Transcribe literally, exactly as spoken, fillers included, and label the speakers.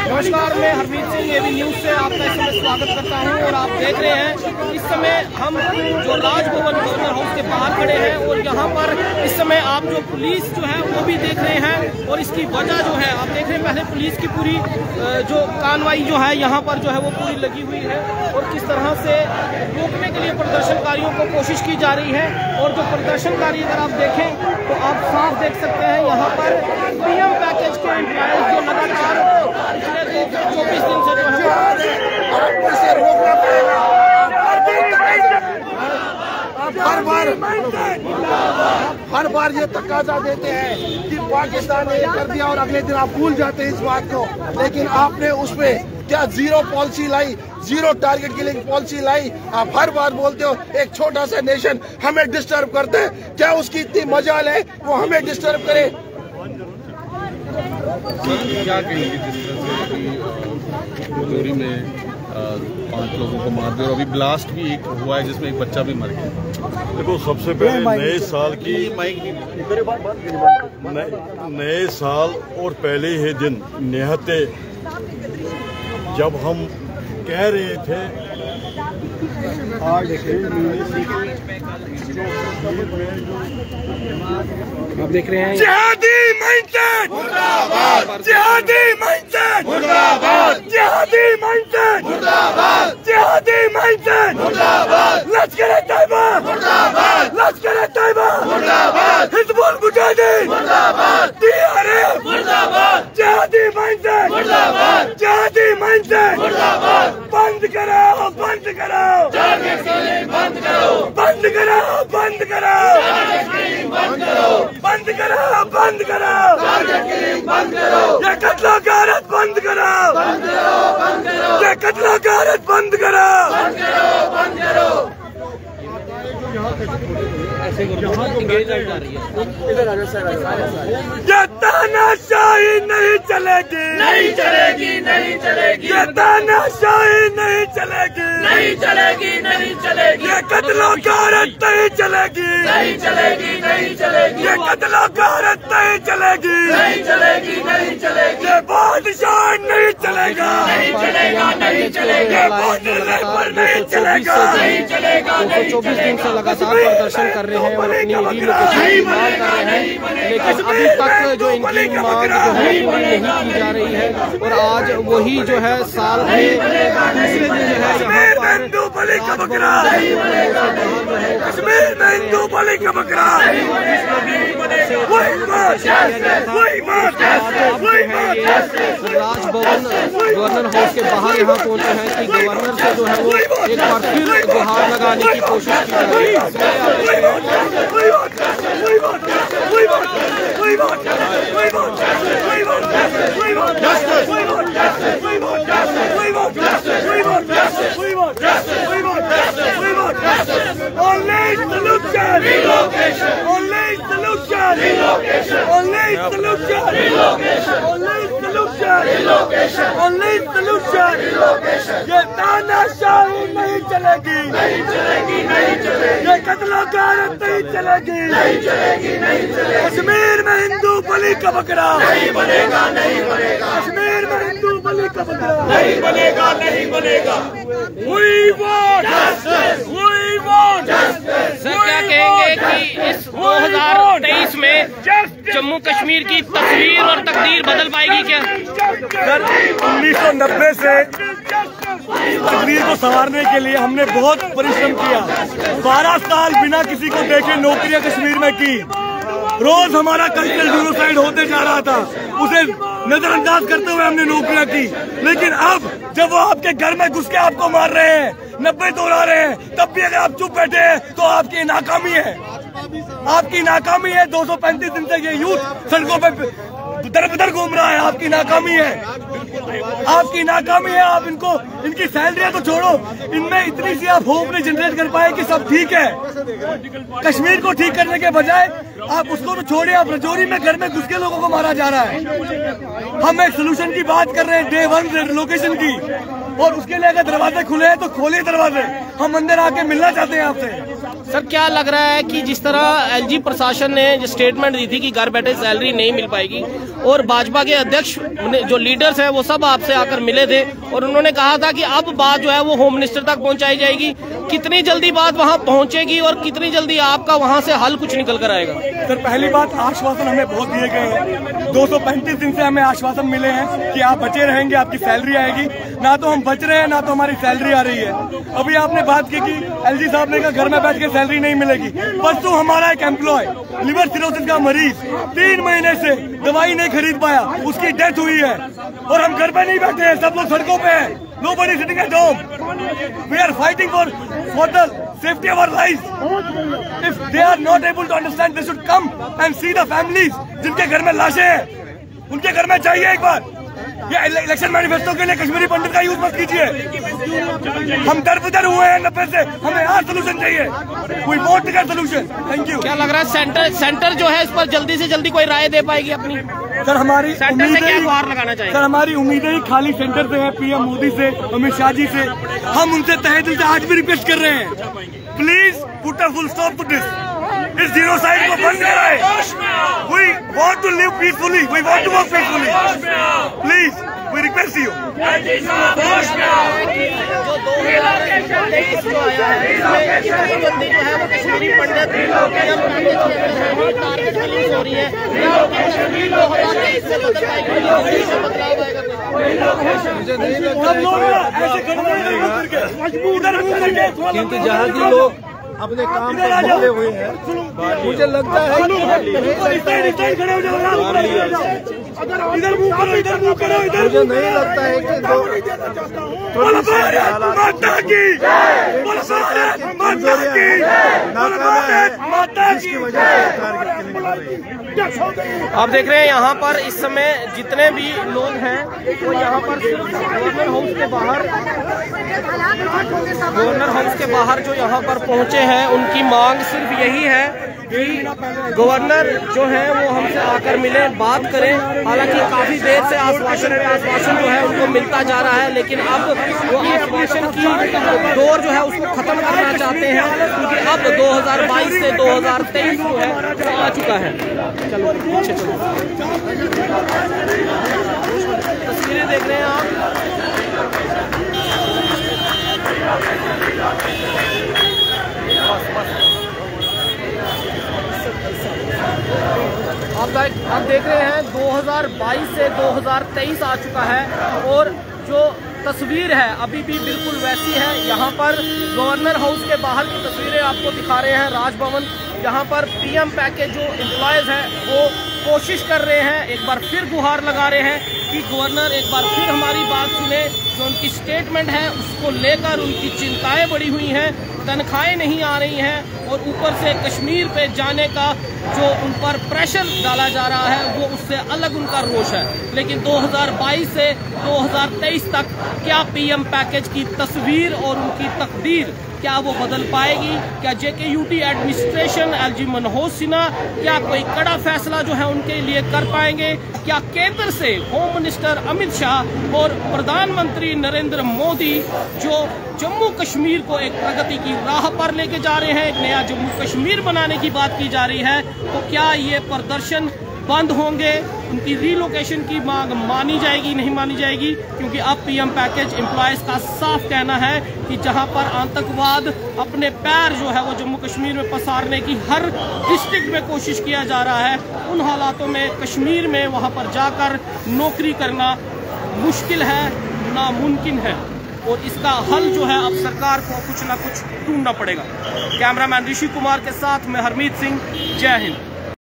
Speaker 1: नमस्कार, मैं Harmeet Singh AB news से आपका इस समय स्वागत करता हूं और आप देख रहे हैं इस समय हम जो राजभवन गवर्नर हाउस के बाहर खड़े हैं और यहां पर इस समय आप जो पुलिस जो है वो भी देख रहे हैं और इसकी वजह जो है आप देख रहे हैं पहले पुलिस की पूरी जो कार्रवाई जो है यहां पर जो है वो पूरी लगी हुई है और किस तरह से रोकने के लिए प्रदर्शनकारियों को कोशिश की जा रही है। और जो प्रदर्शनकारी अगर आप देखें तो आप साफ देख सकते हैं यहाँ पर पीएम पैकेज के एम्प्लॉयज जो लगातार पिछले चौबीस दिन से जो है रोकना पड़ेगा।
Speaker 2: हर बार हर बार ये तकाजा देते हैं कि पाकिस्तान ने ये कर दिया और अगले दिन आप भूल जाते हैं इस बात को, लेकिन आपने उसमें क्या जीरो पॉलिसी लाई, जीरो टारगेट किलिंग पॉलिसी लाई। आप हर बार बोलते हो एक छोटा सा नेशन हमें डिस्टर्ब करते हैं, क्या उसकी इतनी मजाल है वो हमें डिस्टर्ब करे?
Speaker 3: क्या कहेंगे जिस तरह से रजौरी में पांच लोगों को मार दिया और अभी ब्लास्ट भी एक हुआ है जिसमें एक बच्चा भी मर गया।
Speaker 4: देखो, सबसे पहले नए साल की नए साल और पहले ही दिन निहत्ते जब हम कह रहे थे आज
Speaker 1: आप देख रहे हैं
Speaker 2: जिहादी माइंडसेट मुर्दाबाद, जिहादी माइंडसेट मुर्दाबाद, जिहादी माइंडसेट मुर्दाबाद, जिहादी माइंडसेट मुर्दाबाद, लश्कर-ए-तैयबा मुर्दाबाद, लश्कर-ए-तैयबा मुर्दाबाद, हिजबुल मुजाहिदीन मुर्दाबाद, टीआरएफ मुर्दाबाद, जिहादी माइंडसेट मुर्दाबाद, जिहादी माइंडसेट मुर्दाबाद। बंद करो, बंद करो, टारगेट किलिंग बंद करो, बंद करो, बंद करो, टारगेट किलिंग बंद करो, बंद करो, बंद करो, टारगेट किलिंग बंद करो, ये कत्ल-गारत बंद करो, बंद करो, बंद करो, ये कत्ल-गारत बंद करो, बंद करो, बंद करो। ये तानाशाही नहीं चलेगी, नहीं चलेगी, नहीं चलेगी, ये तानाशाही नहीं चलेगी, नहीं चलेगी, नहीं चलेगी, ये कत्ल-गारत नहीं चलेगी, नहीं चलेगी, नहीं चलेगी, ये कत्ल-गारत नहीं चलेगी, नहीं चलेगी, नहीं चलेगी, ये बादशाह नहीं चलेगा, नहीं चलेगा, नहीं चलेगा, पर नहीं चलेगा, नहीं चलेगा।
Speaker 1: दो सौ चौबीस दिन से लगातार प्रदर्शन कर रहे हैं और अपनी रीलोकेशन की मांग कर रहे हैं, लेकिन अभी तक जो इनकी मांग जो है पूरी नहीं की जा रही है। और आज वही जो है साल के दूसरे दिन जो है यहाँ पर
Speaker 2: हिंदू बलि का बकरा, कश्मीर में हिंदू बलि का बकरा, वही बात, वही बात, वही बात।
Speaker 1: राजभवन गवर्नर हाउस के बाहर यहाँ पहुंचे हैं कि गवर्नर से जो है वो एक बार फिर गुहार लगाने की कोशिश की जा रही
Speaker 2: Only solution, relocation. Only solution, relocation. Only solution, relocation. Only solution, relocation. Only solution, relocation. ये तानाशाही नहीं चलेगी, नहीं चलेगी, नहीं चलेगी, ये कत्ल-गारत नहीं चलेगी, नहीं चलेगी, नहीं चलेगी। कश्मीर में हिंदू बलि का बकरा नहीं बनेगा, नहीं बनेगा, कश्मीर में हिंदू बलि का बकरा नहीं बनेगा, नहीं बनेगा। We want justice, we want justice।
Speaker 1: Sir, क्या कहेंगे कि इस दो हज़ार तेईस में जम्मू कश्मीर की तस्वीर और तकदीर बदल पाएगी क्या?
Speaker 5: सर, उन्नीस सौ नब्बे से तकदीर को संवारने के लिए हमने बहुत परिश्रम किया। बारह साल बिना किसी को देखे नौकरियां कश्मीर में की। रोज हमारा कल्चरल जीनोसाइड होते जा रहा था, उसे नजरअंदाज करते हुए हमने नौकरियां की। लेकिन अब जब वो आपके घर में घुस के आपको मार रहे हैं, नब्बे दोहरा रहे हैं, तब भी अगर आप चुप बैठे हैं तो आपकी नाकामी है, आपकी नाकामी है। दो सौ पैंतीस दिन तक ये यूथ सड़कों पे दर बदर घूम रहा है, आपकी नाकामी है, आपकी नाकामी है। आप इनको इनकी सैलरियां तो छोड़ो, इनमें इतनी सी आप होप नहीं जनरेट कर पाए कि सब ठीक है। कश्मीर को ठीक करने के बजाय आप उसको तो छोड़िए, आप रजौरी में घर में घुस के लोगों को मारा जा रहा है। हम एक सोल्यूशन की बात कर रहे हैं, डे वन लोकेशन की, और उसके लिए अगर दरवाजे खुले हैं तो खोलिए दरवाजे, हम अंदर आके मिलना चाहते हैं आपसे।
Speaker 1: सर क्या लग रहा है कि जिस तरह एलजी प्रशासन ने जो स्टेटमेंट दी थी कि घर बैठे सैलरी नहीं मिल पाएगी, और भाजपा के अध्यक्ष जो लीडर्स हैं वो सब आपसे आकर मिले थे और उन्होंने कहा था कि अब बात जो है वो होम मिनिस्टर तक पहुंचाई जाएगी, कितनी जल्दी बात वहां पहुंचेगी और कितनी जल्दी आपका वहां से हल कुछ निकल कर आएगा?
Speaker 5: सर पहली बात, आश्वासन हमें बहुत दिए गए हैं। दो सौ पैंतीस दिन से हमें आश्वासन मिले हैं कि आप बचे रहेंगे, आपकी सैलरी आएगी। ना तो हम बच रहे हैं ना तो हमारी सैलरी आ रही है। अभी आपने बात की कि एलजी साहब ने कहा घर में बैठ के सैलरी नहीं मिलेगी। परसों हमारा एक एम्प्लॉय लिवर सिरोसिस का मरीज तीन महीने से दवाई नहीं खरीद पाया, उसकी डेथ हुई है और हम घर पे नहीं बैठे हैं, सब लोग सड़कों पे हैं। Nobody sitting at home. We are fighting for for the safety of our lives. If they are not able to understand, they should come and see the families जिनके घर में लाशें हैं, उनके घर में चाहिए एक बार। ये इलेक्शन मैनिफेस्टो के लिए कश्मीरी पंडित का यूज मत कीजिए। हम दर बदर हुए हैं नब्बे से, हमें आज सोल्यूशन चाहिए। We want to get solution. Thank you.
Speaker 1: क्या लग रहा है सेंटर सेंटर जो है इस पर जल्दी से जल्दी कोई राय दे पाएगी अपनी?
Speaker 5: सर हमारी
Speaker 1: सेंटर से क्या गुहार लगाना चाहिए?
Speaker 5: सर हमारी उम्मीदें ही खाली सेंटर से है, पीएम मोदी से, अमित शाह जी से। हम उनसे तहे दिल से आज भी रिक्वेस्ट कर रहे हैं, please put a full stop to this. इस जीनोसाइड को बंद कराएं। We want to live peacefully. We want to work peacefully. Please, we request you.
Speaker 1: जो दो हजार तेईस जो आया है इसमें कितनी जल्दी जो है वो कश्मीरी पंडित टारगेट किलिंग हो रही है, कश्मीर दो हजार तेईस से बदल पाएगी, बदलाव आएगा?
Speaker 6: क्योंकि जहाँ के लोग अपने काम पर निकले हुए हैं, मुझे लगता है कि मुझे नहीं लगता है कि दो थोड़ी सी हालात जिसकी वजह से टारगेट किलिंग हो रही है।
Speaker 1: आप देख रहे हैं यहाँ पर इस समय जितने भी लोग हैं वो यहाँ पर गवर्नर हाउस के बाहर गवर्नर हाउस के बाहर जो यहाँ पर पहुँचे हैं, उनकी मांग सिर्फ यही है कि गवर्नर जो है वो हमसे आकर मिले, बात करें। हालांकि काफी देर से आश्वासन पे आश्वासन जो है उनको मिलता जा रहा है, लेकिन अब वो आश्वासन की दौर जो है उसको खत्म करना चाहते हैं, क्योंकि अब दो हजार बाईस से दो हजार तेईस जो है वो आ चुका है। चलो पीछे चलो, तस्वीरें देख रहे हैं आप। आप आप देख रहे हैं दो हजार बाईस से दो हजार तेईस आ चुका है और जो तस्वीर है अभी भी बिल्कुल वैसी है। यहाँ पर गवर्नर हाउस के बाहर की तस्वीरें आपको दिखा रहे हैं, राजभवन। यहाँ पर पीएम पैकेज जो एम्प्लॉयज हैं वो कोशिश कर रहे हैं, एक बार फिर गुहार लगा रहे हैं कि गवर्नर एक बार फिर हमारी बात सुने। जो उनकी स्टेटमेंट है उसको लेकर उनकी चिंताएं बढ़ी हुई हैं, तनख्वाहें नहीं आ रही हैं और ऊपर से कश्मीर पे जाने का जो उन पर प्रेशर डाला जा रहा है वो उससे अलग उनका रोष है। लेकिन दो हजार बाईस से दो हजार तेईस तक क्या पीएम पैकेज की तस्वीर और उनकी तकदीर क्या वो बदल पाएगी? क्या JKUT administration, LG Manoj Sinha क्या कोई कड़ा फैसला जो है उनके लिए कर पाएंगे? क्या केंद्र से होम मिनिस्टर अमित शाह और प्रधानमंत्री नरेंद्र मोदी जो जम्मू कश्मीर को एक प्रगति की राह पर लेके जा रहे हैं, एक नया जम्मू कश्मीर बनाने की बात की जा रही है, तो क्या ये प्रदर्शन बंद होंगे? उनकी रिलोकेशन की मांग मानी जाएगी नहीं मानी जाएगी? क्योंकि अब पीएम पैकेज एम्प्लॉयज का साफ कहना है कि जहां पर आतंकवाद अपने पैर जो है वो जम्मू कश्मीर में पसारने की हर डिस्ट्रिक्ट में कोशिश किया जा रहा है, उन हालातों में कश्मीर में वहां पर जाकर नौकरी करना मुश्किल है, नामुमकिन है और इसका हल जो है अब सरकार को कुछ ना कुछ ढूंढना पड़ेगा। कैमरामैन ऋषि कुमार के साथ मैं हरमीत सिंह, जय हिंद।